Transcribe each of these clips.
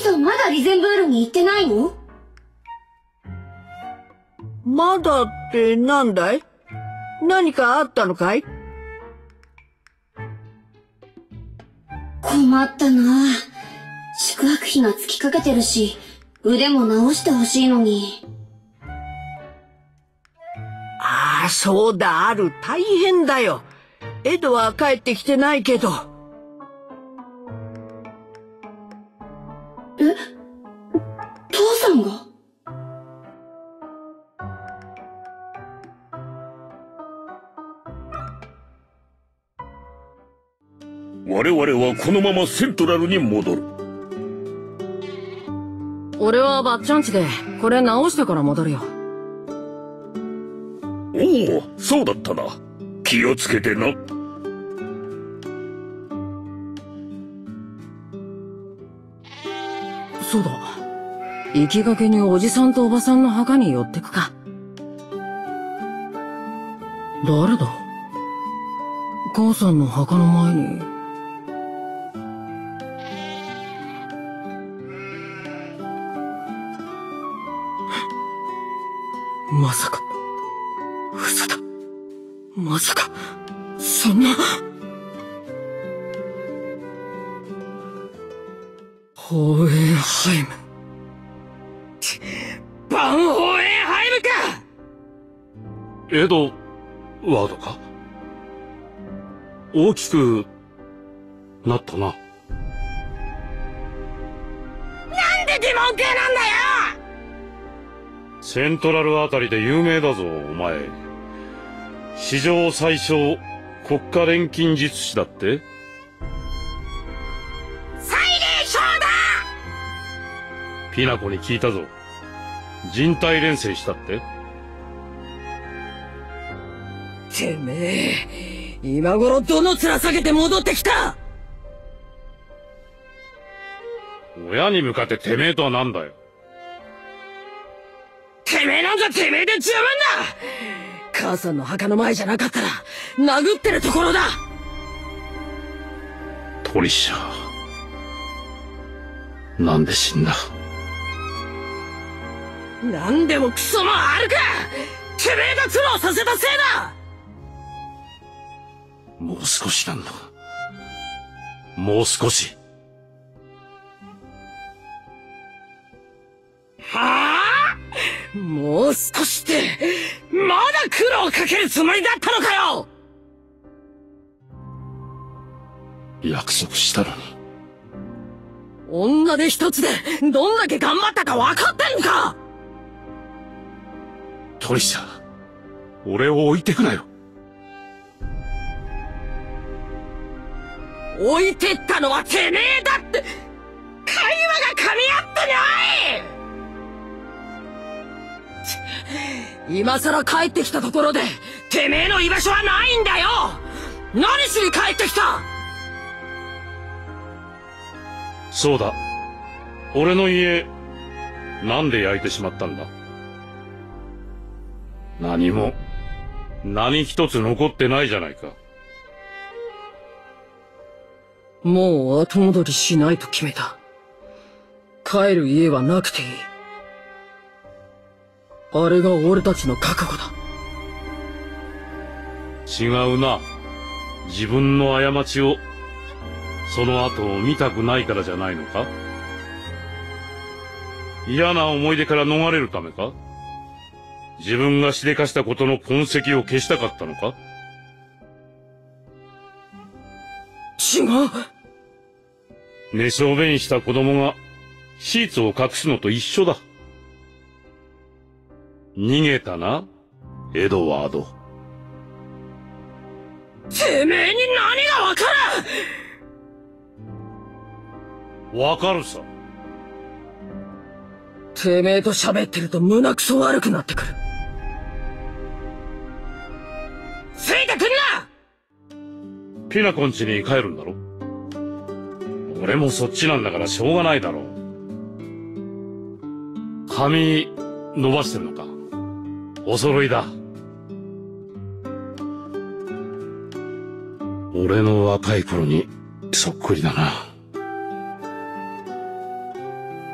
さんまだリゼンブールに行ってないの？ まだってなんだい？何かあったのかい？ 困ったな。宿泊費が尽きかけてるし、腕も直してほしいのに。 ああ、そうだ、大変だよ。エドは帰ってきてないけど。 え？父さんが？ 我々はこのままセントラルに戻る。 俺はばっちゃんちでこれ直してから戻るよ。 おお、そうだったな。気をつけてな。 そうだ。行きがけにおじさんとおばさんの墓に寄ってくか。誰だ？母さんの墓の前に。まさか、嘘だ。まさか、そんな。ホーエンハイム。バンホーエンハイムか！ エドワードか？大きくなったな。なんでデモン系なんだよ！ セントラルあたりで有名だぞ、お前。史上最小国家錬金術師だって？ 最霊障だ！ ピナコに聞いたぞ。人体錬成したって？ てめえ、今頃どの面下げて戻ってきた？ 親に向かっててめえとはなんだよ。 てめえなんざてめえで十分だ！母さんの墓の前じゃなかったら殴ってるところだ！ トリシャー、なんで死んだ？ なんでもクソもあるか！てめえが苦労させたせいだ！ もう少しなんだ。もう少し。 はあ？もう少しって、まだ苦労かけるつもりだったのかよ！ 約束したのに。 女手一つでどんだけ頑張ったか分かってんのか！ トリシャー、俺を置いてくなよ。 置いてったのはてめえだって、会話が噛み合ってない！今さら帰ってきたところでてめえの居場所はないんだよ！何しに帰ってきた！ そうだ、俺の家なんで焼いてしまったんだ？何も何一つ残ってないじゃないか。 もう後戻りしないと決めた。帰る家はなくていい。あれが俺たちの覚悟だ。 違うな。自分の過ちを、その後を見たくないからじゃないのか？嫌な思い出から逃れるためか？自分がしでかしたことの痕跡を消したかったのか？ 違う。 寝小便した子供がシーツを隠すのと一緒だ。逃げたな、エドワード。 てめえに何がわかる！ わかるさ。 てめえと喋ってると胸くそ悪くなってくる。ついてくんな！ ピナコンチに帰るんだろ？俺もそっちなんだからしょうがないだろう。髪伸ばしてるのか？お揃いだ。俺の若い頃にそっくりだな。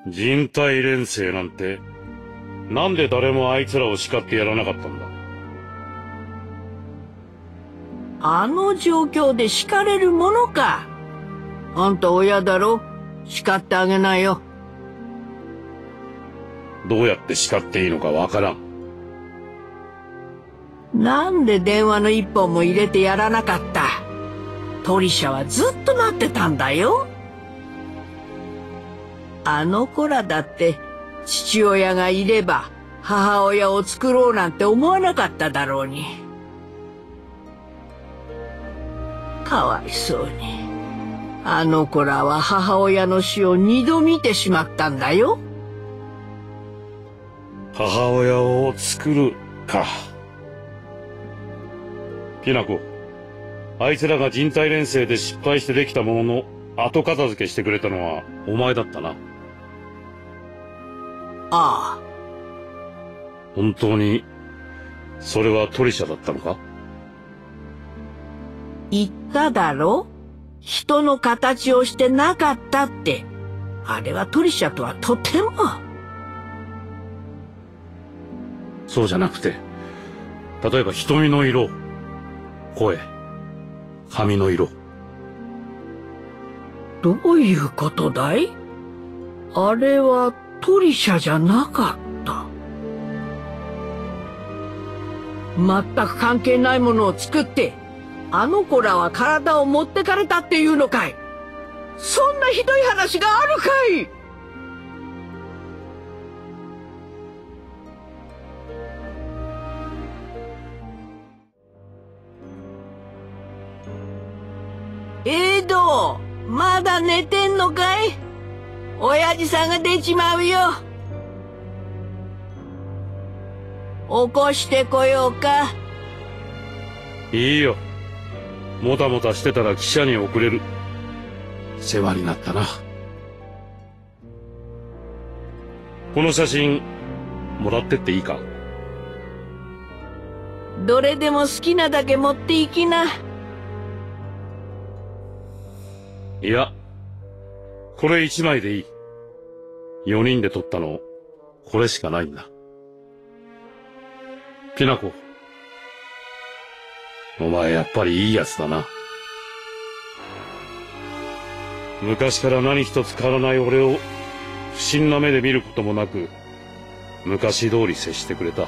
人体錬成なんて、なんで誰もあいつらを叱ってやらなかったんだ。 あの状況で叱れるものか。あんた親だろ。叱ってあげなよ。 どうやって叱っていいのかわからん。 なんで電話の一本も入れてやらなかった。トリシャはずっと待ってたんだよ。あの子らだって父親がいれば母親を作ろうなんて思わなかっただろうに。かわいそうに。あの子らは母親の死を2度見てしまったんだよ。 母親を作るか。ピナコ、あいつらが人体錬成で失敗してできたものの後片付けしてくれたのはお前だったな。 ああ。 本当にそれはトリシャだったのか？ 言っただろ？人の形をしてなかったって。あれはトリシャとはとても。 そうじゃなくて、例えば瞳の色、声、髪の色。 どういうことだい？あれはトリシャじゃなかった。全く関係ないものを作って、あの子らは体を持ってかれたっていうのかい？そんなひどい話があるかい？エド、まだ寝てんのかい？親父さんが出ちまうよ。起こしてこようか？ いいよ。もたもたしてたら汽車に遅れる。世話になったな。この写真、もらってっていいか？ どれでも好きなだけ持っていきな。 いや、これ1枚でいい。4人で撮ったの、これしかないんだ。ピナコ。お前やっぱりいいやつだな。昔から何一つ変わらない俺を不審な目で見ることもなく、昔通り接してくれた。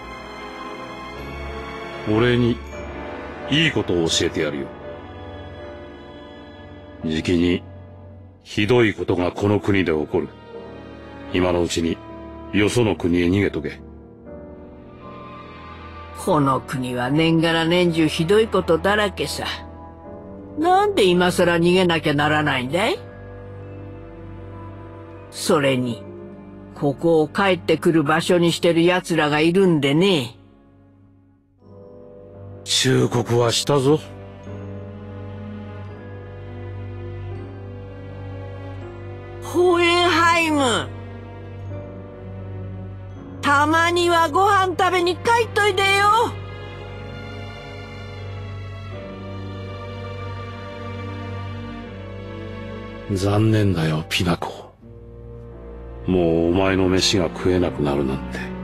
俺にいいことを教えてやるよ。じきにひどいことがこの国で起こる。今のうちによその国へ逃げとけ。 この国は年がら年中ひどいことだらけさ。なんで今さら逃げなきゃならないんだい？それに、ここを帰ってくる場所にしてる奴らがいるんでね。 忠告はしたぞ。 ホエンハイム。たまにはご飯食べに帰っといでよ。 残念だよ、ピナコ。もうお前の飯が食えなくなるなんて。